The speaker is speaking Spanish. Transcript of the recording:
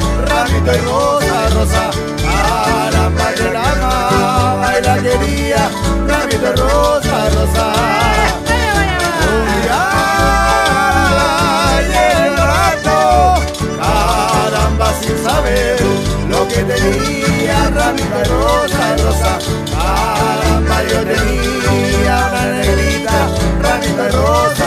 ramito de rosa, rosa. Caramba, yo la amaba y la quería, ramito de rosa, rosa. Un día llegando, caramba, sin saber lo que tenía, ramito de rosa, rosa. Caramba, yo tenía una negrita, ramito de rosa.